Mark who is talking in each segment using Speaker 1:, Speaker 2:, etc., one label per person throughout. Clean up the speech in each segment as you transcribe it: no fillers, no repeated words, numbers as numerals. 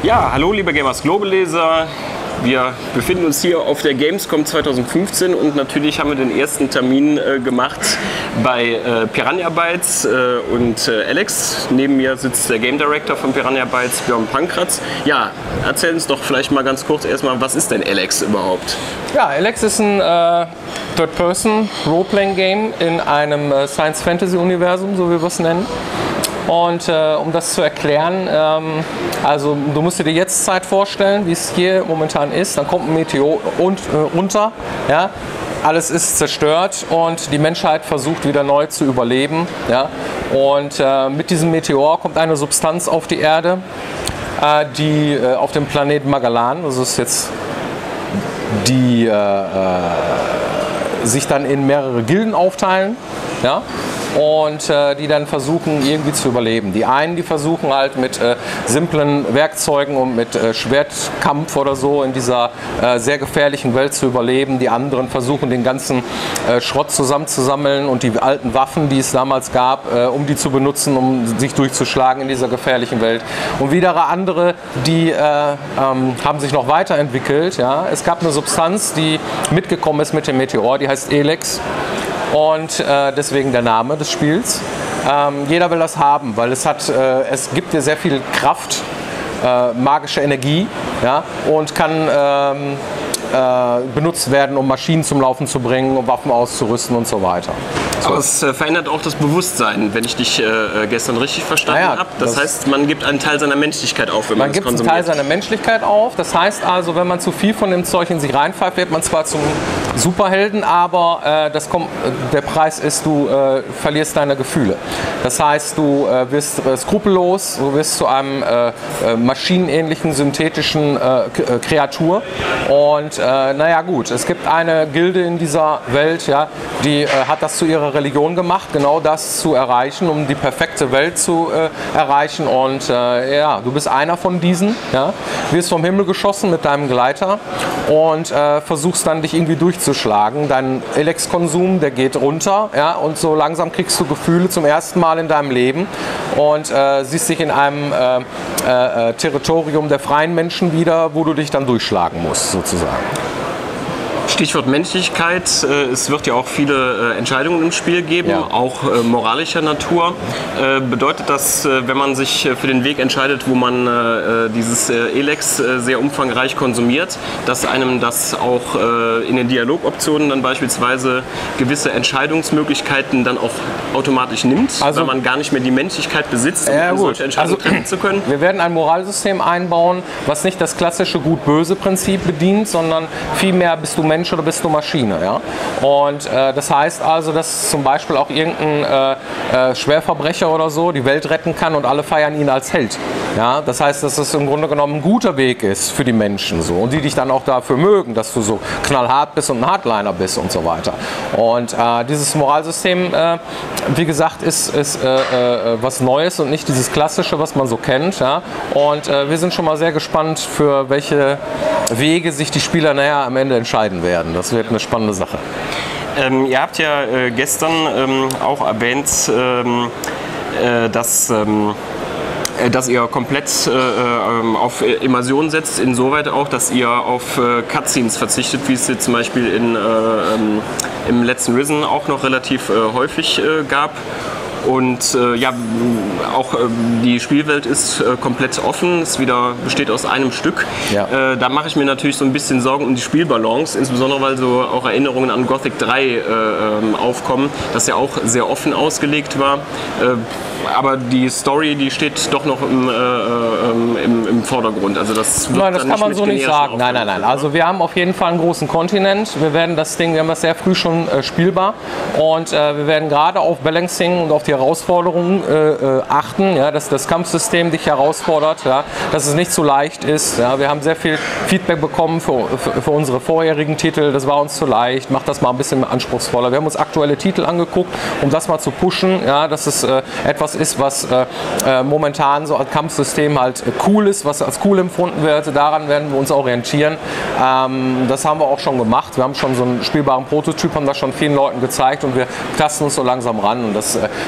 Speaker 1: Ja, hallo liebe Gamers Global Leser. Wir befinden uns hier auf der Gamescom 2015 und natürlich haben wir den ersten Termin gemacht bei Piranha Bytes und Alex. Neben mir sitzt der Game Director von Piranha Bytes, Björn Pankratz. Ja, erzähl uns doch vielleicht mal ganz kurz erstmal, was ist denn Alex überhaupt?
Speaker 2: Ja, Alex ist ein Third-Person-Role-Playing-Game in einem Science-Fantasy-Universum, so wie wir es nennen. Und um das zu erklären, also du musst dir die Jetztzeit vorstellen, wie es hier momentan ist. Dann kommt ein Meteor runter, ja? Alles ist zerstört und die Menschheit versucht wieder neu zu überleben. Ja? Und mit diesem Meteor kommt eine Substanz auf die Erde, die auf dem Planeten Magellan, das ist jetzt die sich dann in mehrere Gilden aufteilen. Ja? Und die dann versuchen irgendwie zu überleben. Die einen, die versuchen halt mit simplen Werkzeugen und mit Schwertkampf oder so in dieser sehr gefährlichen Welt zu überleben. Die anderen versuchen den ganzen Schrott zusammenzusammellen und die alten Waffen, die es damals gab, um die zu benutzen, um sich durchzuschlagen in dieser gefährlichen Welt. Und wieder andere, die haben sich noch weiterentwickelt. Ja? Es gab eine Substanz, die mitgekommen ist mit dem Meteor, die heißt Elex. Und deswegen der Name des Spiels. Jeder will das haben, weil es gibt dir sehr viel Kraft, magische Energie, ja, und kann benutzt werden, um Maschinen zum Laufen zu bringen, um Waffen auszurüsten und so weiter. So.
Speaker 1: Aber es verändert auch das Bewusstsein, wenn ich dich gestern richtig verstanden habe. Das heißt, man gibt einen Teil seiner Menschlichkeit auf, wenn man es konsumiert.
Speaker 2: Man gibt einen Teil seiner Menschlichkeit auf. Das heißt also, wenn man zu viel von dem Zeug in sich reinpfeift, wird man zwar zum Superhelden, aber der Preis ist, du verlierst deine Gefühle. Das heißt, du wirst skrupellos, du wirst zu einem maschinenähnlichen, synthetischen Kreatur. Und naja gut, es gibt eine Gilde in dieser Welt, ja, die hat das zu ihrer Religion gemacht, genau das zu erreichen, um die perfekte Welt zu erreichen. Und ja, du bist einer von diesen, ja, wirst vom Himmel geschossen mit deinem Gleiter und versuchst dann dich irgendwie durchzuschlagen. Dein Elex-Konsum, der geht runter, ja, und so langsam kriegst du Gefühle zum ersten Mal in deinem Leben und siehst dich in einem Territorium der freien Menschen wieder, wo du dich dann durchschlagen musst, sozusagen.
Speaker 1: Stichwort Menschlichkeit. Es wird ja auch viele Entscheidungen im Spiel geben, ja, auch moralischer Natur. Bedeutet das, wenn man sich für den Weg entscheidet, wo man dieses Elex sehr umfangreich konsumiert, dass einem das auch in den Dialogoptionen dann beispielsweise gewisse Entscheidungsmöglichkeiten dann auch automatisch nimmt, also, weil man gar nicht mehr die Menschlichkeit besitzt, um solche Entscheidungen treffen zu können?
Speaker 2: Wir werden ein Moralsystem einbauen, was nicht das klassische Gut-Böse-Prinzip bedient, sondern vielmehr bist du Mensch oder bist du Maschine. Ja? Und das heißt also, dass zum Beispiel auch irgendein Schwerverbrecher oder so die Welt retten kann und alle feiern ihn als Held. Ja? Das heißt, dass es im Grunde genommen ein guter Weg ist für die Menschen so, und die dich dann auch dafür mögen, dass du so knallhart bist und ein Hardliner bist und so weiter. Und dieses Moralsystem, wie gesagt, ist was Neues und nicht dieses klassische, was man so kennt. Ja? Und wir sind schon mal sehr gespannt, für welche Wege sich die Spieler nachher am Ende entscheiden werden. Das wird eine spannende Sache.
Speaker 1: Ihr habt ja gestern auch erwähnt, dass ihr komplett auf Immersion setzt, insoweit auch, dass ihr auf Cutscenes verzichtet, wie es jetzt zum Beispiel im letzten Risen auch noch relativ häufig gab. Und ja, auch die Spielwelt ist komplett offen, es besteht aus einem Stück. Ja. Da mache ich mir natürlich so ein bisschen Sorgen um die Spielbalance, insbesondere weil so auch Erinnerungen an Gothic 3 aufkommen, das ja auch sehr offen ausgelegt war. Aber die Story, die steht doch noch im Vordergrund. Also das wird
Speaker 2: das kann man so nicht sagen. Nein. Also wir haben auf jeden Fall einen großen Kontinent. Wir haben das sehr früh schon spielbar. Und wir werden gerade auf Balancing und auf die Herausforderungen achten, ja, dass das Kampfsystem dich herausfordert, ja, dass es nicht so leicht ist. Ja. Wir haben sehr viel Feedback bekommen für unsere vorherigen Titel. Das war uns zu leicht. Macht das mal ein bisschen anspruchsvoller. Wir haben uns aktuelle Titel angeguckt, um das mal zu pushen, ja, dass es etwas ist, was momentan so als Kampfsystem halt cool ist, was als cool empfunden wird. Daran werden wir uns orientieren. Das haben wir auch schon gemacht. Wir haben schon so einen spielbaren Prototyp, haben das schon vielen Leuten gezeigt und wir tasten uns so langsam ran. Und das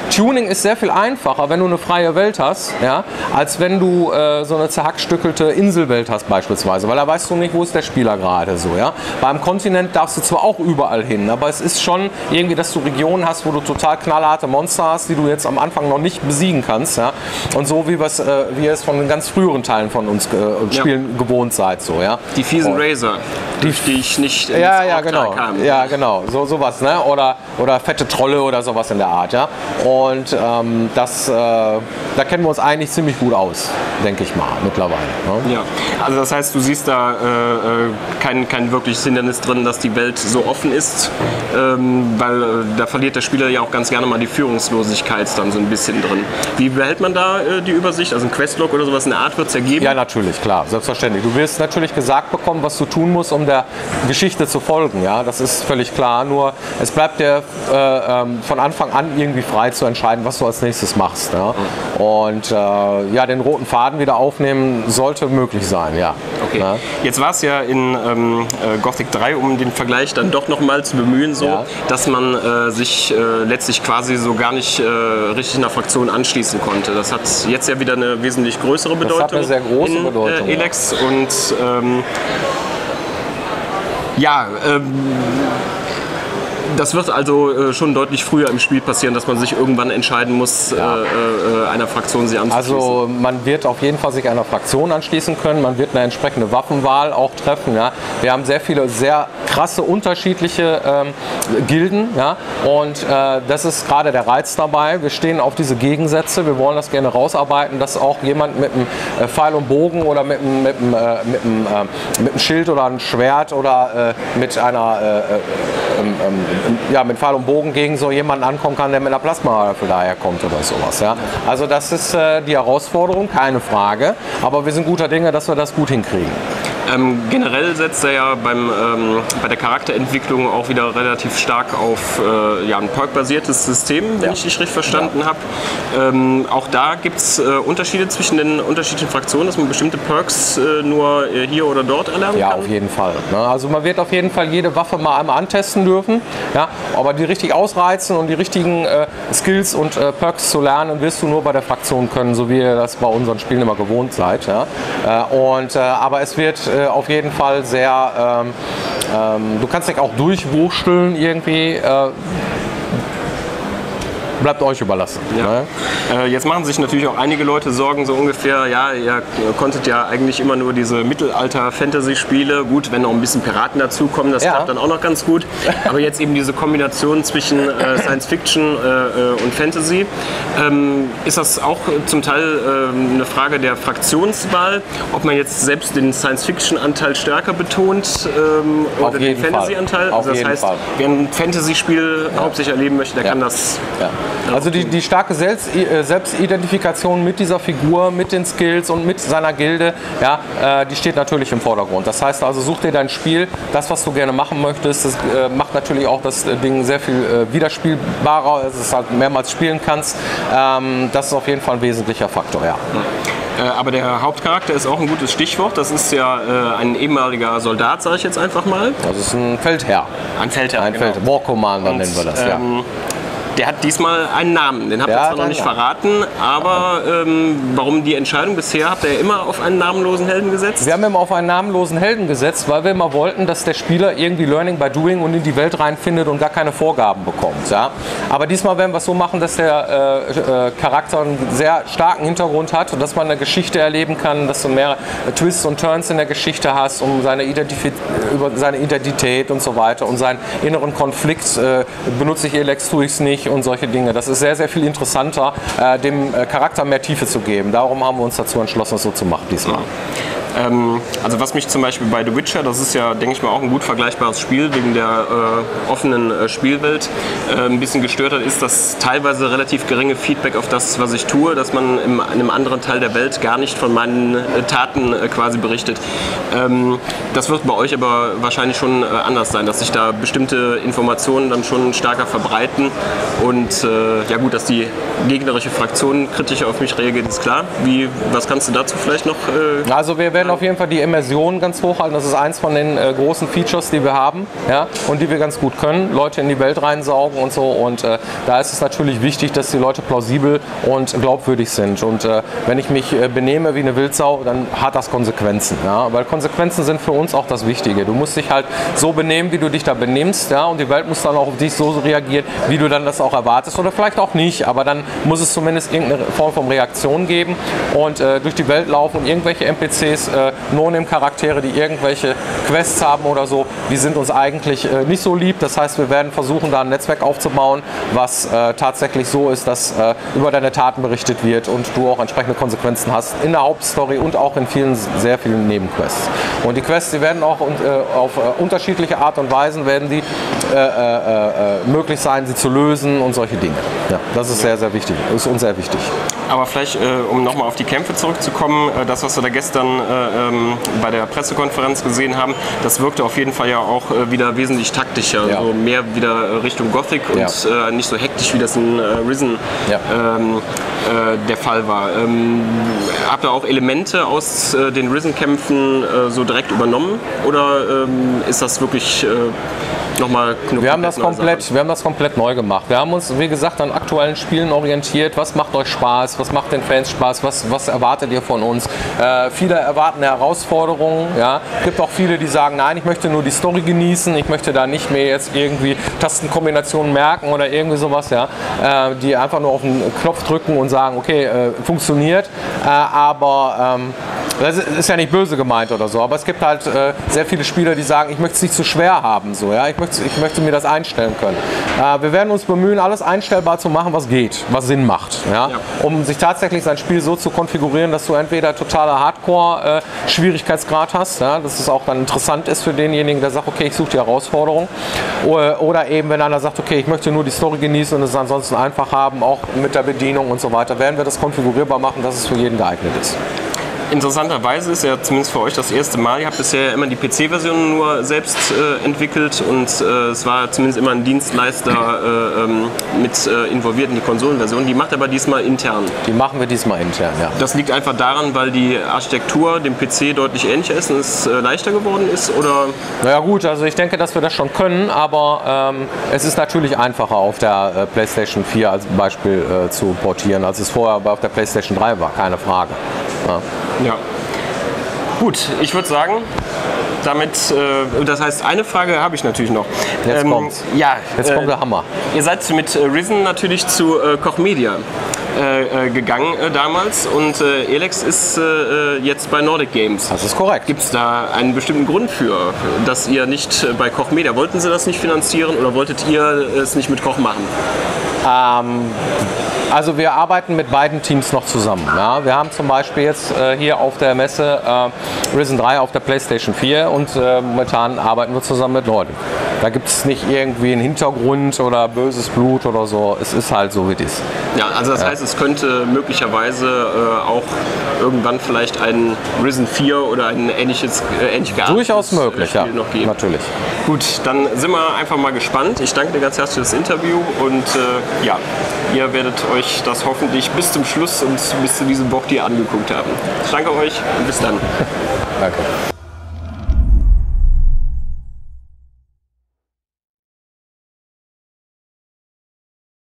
Speaker 2: Tuning ist sehr viel einfacher, wenn du eine freie Welt hast, ja, als wenn du so eine zerhackstückelte Inselwelt hast beispielsweise, weil da weißt du nicht, wo ist der Spieler gerade so, ja. Beim Kontinent darfst du zwar auch überall hin, aber es ist schon irgendwie, dass du Regionen hast, wo du total knallharte Monster hast, die du jetzt am Anfang noch nicht besiegen kannst, ja. Und so wie ihr es von den ganz früheren Teilen von uns Spielen gewohnt seid, so, ja.
Speaker 1: Die fiesen Razor, die ich nicht ins
Speaker 2: genau.
Speaker 1: kam.
Speaker 2: Ja, genau, sowas, ne? Oder fette Trolle oder sowas in der Art, ja. Und da kennen wir uns eigentlich ziemlich gut aus, denke ich mal, mittlerweile. Ne?
Speaker 1: Ja, also das heißt, du siehst da kein wirkliches Hindernis drin, dass die Welt so offen ist, weil da verliert der Spieler ja auch ganz gerne mal die Führungslosigkeit dann so ein bisschen drin. Wie behält man da die Übersicht? Also ein Questlog oder sowas in der Art wird es ergeben?
Speaker 2: Ja, natürlich, klar, selbstverständlich. Du wirst natürlich gesagt bekommen, was du tun musst, um der Geschichte zu folgen, ja, das ist völlig klar, nur es bleibt dir von Anfang an irgendwie frei zu entscheiden, was du als nächstes machst. Ja? Und den roten Faden wieder aufnehmen sollte möglich sein, ja.
Speaker 1: Okay. Ja. Jetzt war es ja in Gothic 3, um den Vergleich dann doch noch mal zu bemühen, so, dass man sich letztlich quasi so gar nicht richtig einer Fraktion anschließen konnte. Das hat jetzt ja wieder eine wesentlich größere Bedeutung.
Speaker 2: Das hat eine sehr große Bedeutung.
Speaker 1: Elex und das wird also schon deutlich früher im Spiel passieren, dass man sich irgendwann entscheiden muss, einer Fraktion sich anzuschließen.
Speaker 2: Also man wird auf jeden Fall sich einer Fraktion anschließen können, man wird eine entsprechende Waffenwahl auch treffen. Ja. Wir haben sehr viele, sehr krasse, unterschiedliche Gilden, ja. Und das ist gerade der Reiz dabei. Wir stehen auf diese Gegensätze, wir wollen das gerne rausarbeiten, dass auch jemand mit einem Pfeil und Bogen oder mit einem Schild oder einem Schwert oder mit einer mit Pfeil und Bogen gegen so jemanden ankommen kann, der mit einer Plasmawaffe daherkommt oder sowas. Ja. Also das ist die Herausforderung, keine Frage, aber wir sind guter Dinge, dass wir das gut hinkriegen.
Speaker 1: Generell setzt er ja bei der Charakterentwicklung auch wieder relativ stark auf ein perk-basiertes System, wenn ich dich richtig verstanden habe. Auch da gibt es Unterschiede zwischen den unterschiedlichen Fraktionen, dass man bestimmte Perks nur hier oder dort erlernen kann?
Speaker 2: Ja, auf jeden Fall. Ne? Also man wird auf jeden Fall jede Waffe mal einmal antesten dürfen, ja? Aber die richtig ausreizen und die richtigen Skills und Perks zu lernen, wirst du nur bei der Fraktion können, so wie ihr das bei unseren Spielen immer gewohnt seid. Ja? Aber es wird auf jeden Fall sehr, du kannst dich auch durchwurschteln irgendwie. Bleibt euch überlassen.
Speaker 1: Ja. Ne? Jetzt machen sich natürlich auch einige Leute Sorgen, so ungefähr, ja, ihr konntet ja eigentlich immer nur diese Mittelalter-Fantasy-Spiele, gut, wenn noch ein bisschen Piraten dazukommen, das klappt dann auch noch ganz gut, aber jetzt eben diese Kombination zwischen Science-Fiction und Fantasy, ist das auch zum Teil eine Frage der Fraktionswahl, ob man jetzt selbst den Science-Fiction-Anteil stärker betont oder den Fantasy-Anteil? Also das heißt, wer ein Fantasy-Spiel hauptsächlich erleben möchte, der kann das...
Speaker 2: Ja. Also die starke Selbstidentifikation mit dieser Figur, mit den Skills und mit seiner Gilde, ja, die steht natürlich im Vordergrund. Das heißt also, such dir dein Spiel, das, was du gerne machen möchtest. Das macht natürlich auch das Ding sehr viel wiederspielbarer, dass du es halt mehrmals spielen kannst. Das ist auf jeden Fall ein wesentlicher Faktor, ja.
Speaker 1: Aber der Hauptcharakter ist auch ein gutes Stichwort. Das ist ja ein ehemaliger Soldat, sage ich jetzt einfach mal.
Speaker 2: Das ist ein Feldherr.
Speaker 1: Ein Feldherr,
Speaker 2: ein Feldherr. War Commander nennen wir das, ja.
Speaker 1: Der hat diesmal einen Namen, den habt ihr zwar noch nicht verraten, aber warum die Entscheidung bisher? Habt ihr immer auf einen namenlosen Helden gesetzt?
Speaker 2: Wir haben immer auf einen namenlosen Helden gesetzt, weil wir immer wollten, dass der Spieler irgendwie Learning by Doing und in die Welt reinfindet und gar keine Vorgaben bekommt. Ja? Aber diesmal werden wir es so machen, dass der Charakter einen sehr starken Hintergrund hat und dass man eine Geschichte erleben kann, dass du mehr Twists und Turns in der Geschichte hast, um über seine Identität und so weiter und seinen inneren Konflikt, benutze ich Elex, tue ich es nicht, und solche Dinge. Das ist sehr, sehr viel interessanter, dem Charakter mehr Tiefe zu geben. Darum haben wir uns dazu entschlossen, das so zu machen diesmal.
Speaker 1: Also was mich zum Beispiel bei The Witcher, das ist ja, denke ich mal, auch ein gut vergleichbares Spiel wegen der offenen Spielwelt, ein bisschen gestört hat, ist das teilweise relativ geringe Feedback auf das, was ich tue, dass man in einem anderen Teil der Welt gar nicht von meinen Taten quasi berichtet. Das wird bei euch aber wahrscheinlich schon anders sein, dass sich da bestimmte Informationen dann schon stärker verbreiten und ja gut, dass die gegnerische Fraktion kritisch auf mich reagiert, ist klar. Was kannst du dazu vielleicht noch
Speaker 2: Also wir werden auf jeden Fall die Immersion ganz hochhalten. Das ist eins von den großen Features, die wir haben, ja, und die wir ganz gut können. Leute in die Welt reinsaugen und so. Und da ist es natürlich wichtig, dass die Leute plausibel und glaubwürdig sind. Und wenn ich mich benehme wie eine Wildsau, dann hat das Konsequenzen. Ja? Weil Konsequenzen sind für uns auch das Wichtige. Du musst dich halt so benehmen, wie du dich da benimmst. Ja? Und die Welt muss dann auch auf dich so reagieren, wie du dann das auch erwartest. Oder vielleicht auch nicht. Aber dann muss es zumindest irgendeine Form von Reaktion geben. Und durch die Welt laufen und irgendwelche NPCs, No-Name-Charaktere, die irgendwelche Quests haben oder so, die sind uns eigentlich nicht so lieb. Das heißt, wir werden versuchen, da ein Netzwerk aufzubauen, was tatsächlich so ist, dass über deine Taten berichtet wird und du auch entsprechende Konsequenzen hast in der Hauptstory und auch in sehr vielen Nebenquests. Und die Quests, die werden auch auf unterschiedliche Art und Weisen werden die möglich sein, sie zu lösen und solche Dinge. Ja, das ist sehr, sehr wichtig. Das ist uns sehr wichtig.
Speaker 1: Aber vielleicht, um nochmal auf die Kämpfe zurückzukommen, das, was wir da gestern bei der Pressekonferenz gesehen haben, das wirkte auf jeden Fall ja auch wieder wesentlich taktischer,
Speaker 2: Ja.
Speaker 1: so mehr wieder Richtung Gothic und nicht so hektisch, wie das in Risen der Fall war. Habt ihr auch Elemente aus den Risen-Kämpfen so direkt übernommen oder ist das wirklich nochmal
Speaker 2: Wir haben das komplett neu gemacht. Wir haben uns, wie gesagt, an aktuellen Spielen orientiert. Was macht euch Spaß? Was macht den Fans Spaß? Was erwartet ihr von uns? Viele erwarten Herausforderungen. Ja. Es gibt auch viele, die sagen, nein, ich möchte nur die Story genießen. Ich möchte da nicht mehr jetzt irgendwie Tastenkombinationen merken oder irgendwie sowas. Ja. Die einfach nur auf den Knopf drücken und sagen, okay, funktioniert. Aber das ist ja nicht böse gemeint oder so. Aber es gibt halt sehr viele Spieler, die sagen, ich möchte es nicht zu schwer haben. So, ja. Ich möchte mir das einstellen können. Wir werden uns bemühen, alles einstellbar zu machen, was geht, was Sinn macht. Ja? Um sich tatsächlich sein Spiel so zu konfigurieren, dass du entweder totaler Hardcore-Schwierigkeitsgrad hast, ja? Dass es auch dann interessant ist für denjenigen, der sagt, okay, ich suche die Herausforderung. Oder eben, wenn einer sagt, okay, ich möchte nur die Story genießen und es ansonsten einfach haben, auch mit der Bedienung und so weiter, werden wir das konfigurierbar machen, dass es für jeden geeignet ist.
Speaker 1: Interessanterweise ist ja zumindest für euch das erste Mal, ihr habt bisher immer die PC-Version nur selbst entwickelt und es war zumindest immer ein Dienstleister mit involviert in die Konsolenversion. Die macht aber diesmal intern.
Speaker 2: Die machen wir diesmal intern, ja.
Speaker 1: Das liegt einfach daran, weil die Architektur dem PC deutlich ähnlicher ist und es leichter geworden ist, oder?
Speaker 2: Naja gut, also ich denke, dass wir das schon können, aber es ist natürlich einfacher auf der PlayStation 4 als Beispiel zu portieren, als es vorher auf der PlayStation 3 war, keine Frage.
Speaker 1: Ja. Gut, ich würde sagen, damit, das heißt, eine Frage habe ich natürlich noch.
Speaker 2: Jetzt kommt's.
Speaker 1: Ja,
Speaker 2: Jetzt kommt der Hammer.
Speaker 1: Ihr seid mit Risen natürlich zu Koch Media gegangen damals und Elex ist jetzt bei Nordic Games.
Speaker 2: Das ist korrekt.
Speaker 1: Gibt es da einen bestimmten Grund für, dass ihr nicht bei Koch Media, wollten sie das nicht finanzieren oder wolltet ihr es nicht mit Koch machen?
Speaker 2: Also wir arbeiten mit beiden Teams noch zusammen. Ja. Wir haben zum Beispiel jetzt hier auf der Messe Risen 3 auf der PlayStation 4 und momentan arbeiten wir zusammen mit Nordic. Da gibt es nicht irgendwie einen Hintergrund oder böses Blut oder so. Es ist halt so, wie es ist.
Speaker 1: Ja, also das heißt, es könnte möglicherweise auch irgendwann vielleicht ein Risen 4 oder ein ähnlich
Speaker 2: durchaus möglich,
Speaker 1: Spiel
Speaker 2: ja,
Speaker 1: noch geben.
Speaker 2: natürlich.
Speaker 1: Gut, dann sind wir einfach mal gespannt. Ich danke dir ganz herzlich für das Interview und ja, ihr werdet euch das hoffentlich bis zum Schluss und bis zu diesem Bock hier angeguckt haben. Ich danke euch und bis dann.
Speaker 2: Danke.